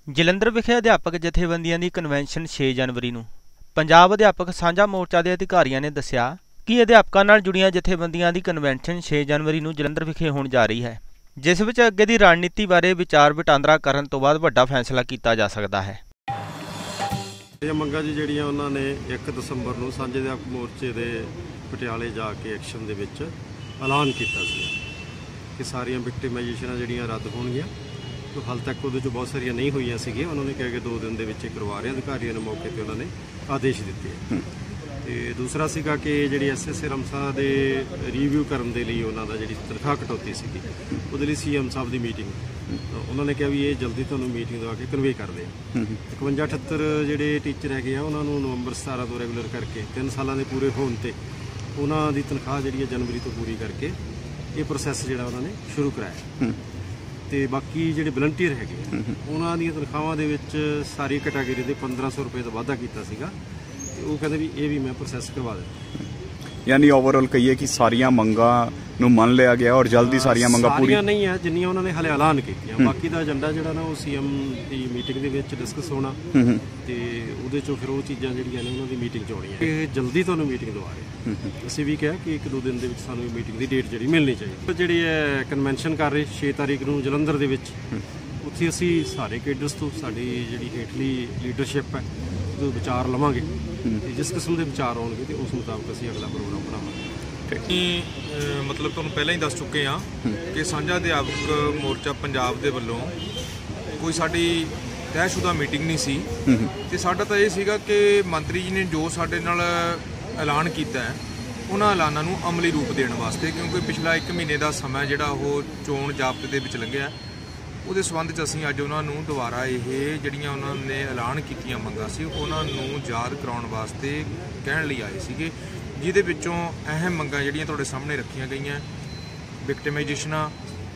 ਜਲੰਧਰ ਵਿਖੇ ਅਧਿਆਪਕ ਜਥੇਬੰਦੀਆਂ ਦੀ ਕਨਵੈਨਸ਼ਨ 6 ਜਨਵਰੀ ਨੂੰ ਪੰਜਾਬ ਅਧਿਆਪਕ ਸਾਂਝਾ ਮੋਰਚਾ ਦੇ ਅਧਿਕਾਰੀਆਂ ਨੇ ਦੱਸਿਆ ਕਿ ਅਧਿਆਪਕਾਂ ਨਾਲ ਜੁੜੀਆਂ ਜਥੇਬੰਦੀਆਂ ਦੀ ਕਨਵੈਨਸ਼ਨ 6 ਜਨਵਰੀ ਨੂੰ ਜਲੰਧਰ ਵਿਖੇ ਹੋਣ ਜਾ ਰਹੀ ਹੈ, ਜਿਸ ਵਿੱਚ ਅੱਗੇ ਦੀ ਰਣਨੀਤੀ ਬਾਰੇ ਵਿਚਾਰ ਵਟਾਂਦਰਾ ਕਰਨ ਤੋਂ ਬਾਅਦ ਵੱਡਾ ਫੈਸਲਾ ਕੀਤਾ ਜਾ ਸਕਦਾ ਹੈ। ਇਹ ਮੰਗਾਂ ਜਿਹੜੀਆਂ ਉਹਨਾਂ ਨੇ 1 ਦਸੰਬਰ ਨੂੰ ਸਾਂਝੇ ਅਧਿਆਪਕ ਮੋਰਚੇ ਦੇ ਪਟਿਆਲੇ ਜਾ ਕੇ ਐਕਸ਼ਨ ਦੇ ਵਿੱਚ ਐਲਾਨ ਕੀਤਾ ਸੀ ਕਿ ਸਾਰੀਆਂ ਵਿਕਟਿਮਾਈਜੇਸ਼ਨਾਂ ਜਿਹੜੀਆਂ ਰੱਦ ਹੋਣਗੀਆਂ। तो हाल तक वो बहुत सारिया नहीं हुई सी, उन्होंने कहा कि 2 दिन के करवा रहे अधिकारियों ने मौके पर उन्होंने आदेश दिते। तो दूसरा सीगा कि जी SSA रमसा के रिव्यू करने के लिए उन्होंने जी तनख्वाह कटौती सी वो CM साहब की मीटिंग उन्होंने कहा भी ये जल्दी तुहानूं मीटिंग दवा के कन्वे कर दें। 51-78 जोड़े टीचर है उन्होंने नवंबर 17 तो रेगूलर करके 3 सालों के पूरे होने ते उन्होंने तनख्वाह जी जनवरी तो पूरी करके ये प्रोसैस जो उन्होंने शुरू कराया। तो बाकी जोड़े वलंटियर है उन्होंने तनख्वाहों के सारी कैटागरी के 1500 रुपये का वाधा किया, वो कहते भी ये भी मैं प्रोसैस करवा दें। यानी ओवरऑल कहिए कि सारिया मंगां नूं मान लिया गया और जल्दी सारिया मंगां पूरी नहीं है जिन्नियां उन्होंने हाले ऐलान कीतियां। बाकी का एजेंडा जो ना वो CM की मीटिंग के डिस्कस होना तो वो फिर वो चीज़ां जिहड़ियां ने उन्होंने मीटिंग च होणीआं कि जल्दी तुहानूं मीटिंग दवा रहे। असीं भी कहा कि 1-2 दिन के सानूं मीटिंग की डेट जी मिलनी चाहिए। जी कन्वेंशन कर रहे 6 तारीख को जलंधर के उत्थे असीं सारे केडर्स तो साडी जिहड़ी हेठली लीडरशिप है तो विचार लवांगे, जिस किस्म के विचार आउणगे तो उस मुताबिक असीं अगला प्रोग्राम बनावांगे। मतलब तुहानूं पहलां ही दस चुके हाँ कि साझा अध्यापक मोर्चा पंजाब दे वल्लों कोई साडी तयशुदा मीटिंग नहीं सी ते साडा तां इह सीगा कि मंत्री जी ने जो साडे नाल ऐलान कीता है उन्हां ऐलानां नूं अमली रूप देण वास्ते, क्योंकि पिछला 1 महीने का समा जिहड़ा ओह चोण जाबते दे विच लंघिआ ਉਹਦੇ ਸੰਬੰਧ 'ਚ ਅਸੀਂ ਅੱਜ ਉਹਨਾਂ ਨੂੰ ਦੁਬਾਰਾ ਇਹ ਜਿਹੜੀਆਂ ਉਹਨਾਂ ਨੇ ਐਲਾਨ ਕੀਤੀਆਂ ਮੰਗਾਂ ਸੀ ਉਹਨਾਂ ਨੂੰ ਯਾਦ ਕਰਾਉਣ ਵਾਸਤੇ ਕਹਿਣ ਲਈ ਆਏ ਸੀਗੇ, ਜਿਹਦੇ ਵਿੱਚੋਂ ਅਹਿਮ ਮੰਗਾਂ ਜਿਹੜੀਆਂ ਤੁਹਾਡੇ ਸਾਹਮਣੇ ਰੱਖੀਆਂ ਗਈਆਂ ਵਿਕਟਿਮਾਈਜੇਸ਼ਨਾਂ,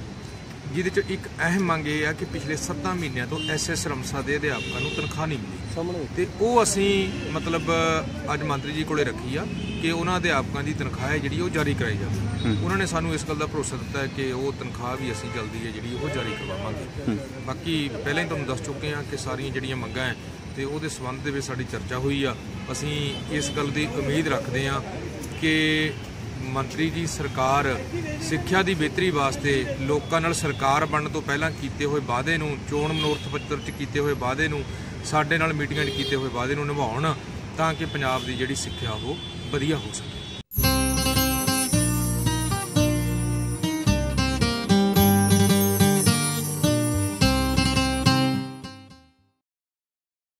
ਜਿਹਦੇ 'ਚ ਇੱਕ ਅਹਿਮ ਮੰਗ ਇਹ ਆ ਕਿ ਪਿਛਲੇ 7 ਮਹੀਨਿਆਂ ਤੋਂ SS ਰਮਸਾ ਦੇ ਅਧਿਆਪਕਾਂ ਨੂੰ ਤਨਖਾਹ ਨਹੀਂ ਮਿਲੀ ਤੇ ਉਹ ਅਸੀਂ ਮਤਲਬ ਅੱਜ ਮੰਤਰੀ ਜੀ ਕੋਲੇ ਰੱਖੀ ਆ ਕਿ ਉਹਨਾਂ ਅਧਿਆਪਕਾਂ ਦੀ ਤਨਖਾਹ ਹੈ ਜਿਹੜੀ ਉਹ ਜਾਰੀ ਕਰਾਈ ਜਾਵੇ। ਉਹਨਾਂ ਨੇ ਸਾਨੂੰ ਇਸ ਗੱਲ ਦਾ ਭਰੋਸਾ ਦਿੱਤਾ ਹੈ ਕਿ ਉਹ ਤਨਖਾਹ ਵੀ ਅਸੀਂ ਜਲਦੀ ਹੈ ਜਿਹੜੀ ਉਹ ਜਾਰੀ ਕਰਵਾਵਾਂਗੇ। ਬਾਕੀ ਪਹਿਲਾਂ ਹੀ ਤੁਹਾਨੂੰ ਦੱਸ ਚੁੱਕੇ ਹਾਂ ਕਿ ਸਾਰੀਆਂ ਜਿਹੜੀਆਂ ਮੰਗਾਂ ਹੈ ਤੇ ਉਹਦੇ ਸੰਬੰਧ ਦੇ ਵਿੱਚ ਸਾਡੀ ਚਰਚਾ ਹੋਈ ਆ। ਅਸੀਂ ਇਸ ਗੱਲ ਦੀ ਉਮੀਦ ਰੱਖਦੇ ਹਾਂ ਕਿ ਮੰਤਰੀ ਜੀ ਸਰਕਾਰ ਸਿੱਖਿਆ ਦੀ ਬਿਹਤਰੀ ਵਾਸਤੇ ਲੋਕਾਂ ਨਾਲ ਸਰਕਾਰ ਬਣਨ ਤੋਂ ਪਹਿਲਾਂ ਕੀਤੇ ਹੋਏ ਵਾਅਦੇ ਨੂੰ, ਚੋਣ ਮਨੋਰਥ ਪੱਤਰ 'ਚ ਕੀਤੇ ਹੋਏ ਵਾਅਦੇ ਨੂੰ, ਸਾਡੇ ਨਾਲ ਮੀਟਿੰਗਾਂ 'ਚ ਕੀਤੇ ਹੋਏ ਵਾਅਦੇ ਨੂੰ ਨਿਭਾਉਣ ਤਾਂ ਕਿ ਪੰਜਾਬ ਦੀ ਜਿਹੜੀ ਸਿੱਖਿਆ ਉਹ ਵਧੀਆ ਹੋ ਸਕੇ।